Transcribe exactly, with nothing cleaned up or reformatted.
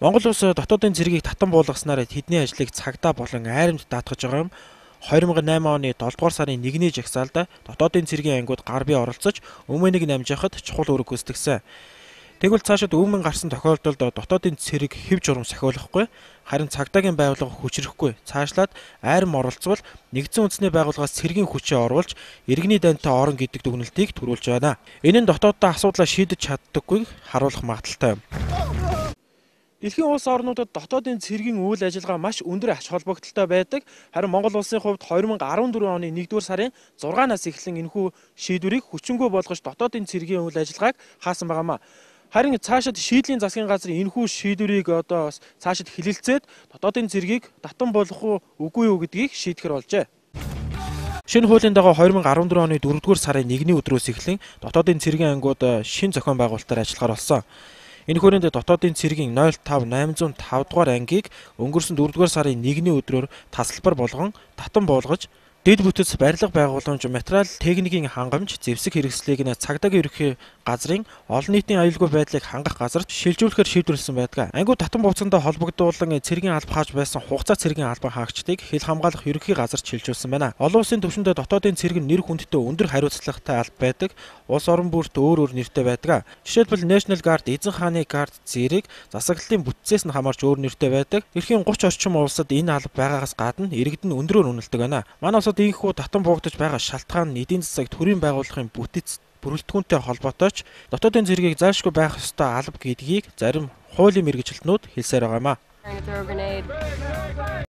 Монгол улс дотоодын цэргийг татан буулгаснаар тэдний ажлыг цагдаа болон айрамд даатгаж байгаа юм. две тысячи восемь оны долдугаар сарын нэгний жагсаалд дотоодын цэргийн ангууд гар бие оролцож өмнөнийг намжихад чухал үүрэг гүйцэтгсэн. Тэгвэл цаашид өмнө гарсан тохиолдолд дотоодын цэрэг хэв журам сахиулахгүй, харин цагдаагийн байгууллага хүчрэхгүй цаашлаад айрам оролцвол нэгдсэн үндэсний байгууллагаас цэргийн хүчээ оруулж иргэний дантай орон гэдэг дүгнэлтийг төрүүлж байна. Энэ нь дотооддоо асуудлаа шийдэж чаддаггүйг харуулах магадaltaй юм. Дэлхийн улс орнуудад дотоодын цэргийн үйл ажиллагаа маш өндөр ач холбогдолтой байдаг. Харин Монгол улсын хувьд две тысячи четырнадцать оны нэгдүгээр сарын зургаанаас эхлэн энэхүү шийдвэрийг хүчингүй болгож дотоодын цэргийн үйл ажиллагааг хаасан байгаамаа. Харин цаашид шийдлийн засгийн газар энэхүү шийдвэрийг одоо цаашид хилэлцээд дотоодын цэргийг татан болгох уу үгүй юу гэдгийг шийдэхэр болжээ. Шинэ хуулийн дагуу две тысячи четырнадцать оны дөрөвдүгээр сарын нэгний өдрөөс эхлэн дотоодын цэргийн ангууд шинэ зохион байгуулалтаар ажиллахаар болсон. Энэ хүрээнд дотоодын цэргийн ноль five eight oh five дугаар ангийг өнгөрсөн дөрөвдүгээр сарын нэгний өдрөөр тасалбар болгон татан буулгаж дэд бүтэц барилга байгууламж материал техникийн хангамж зэвсэг хэрэгслийг нь цагдаагийн ерөнхий газрын олон нийтийн аюулгүй байдлыг хангах газарт шилжүүлэхээр шийдвэрлсэн байдаг. Ангууд татан бууцсандаа холбогдуулан цэргийн алба хааж байсан хугацаа цэргийн албан хаагчдыг хил хамгаалах ерөнхий газарт шилжүүлсэн байна. Олон улсын түвшинд дотоодын цэрэг нь нэр хүндтэй өндөр хариуцлагатай алба байдаг. Улс орон бүрт өөр өөр нэртэй байдаг. Жишээлбэл National Guard, Эзэн хааны гард зэрэг засаглалын бүтцээс нь хамаарч өөр нэртэй байдаг. Эрхийн thirty орчим улсад энэ алба байгаагаас гадна иргэд нь өндрөөр үнэлдэг байна. Манай улсад ийхүү татан буугдаж байгаа шалтгаан нь эдийн засаг төрийн байгууллагын бүтэц бүрэлдэхүүнтэй холбоотой ч дотоодын цэргийг заашгүй байх ёстой алба гэдгийг зарим хуулийн мэргэжилтнүүд хэлсээр байгаамаа.